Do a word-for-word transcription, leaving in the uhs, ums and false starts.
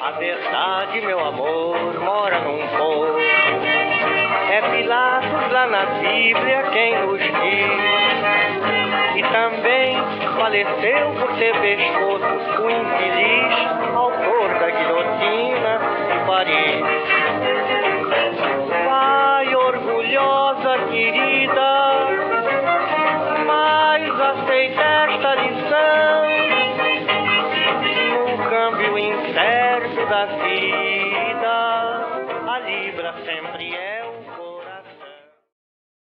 A verdade, meu amor, mora num povo. É Pilatos lá na Bíblia quem nos diz. E também faleceu por ter pescoço o infeliz autor da guilhotina de Paris. Vai, orgulhosa querida, mas aceita esta lição. No câmbio incerto da vida,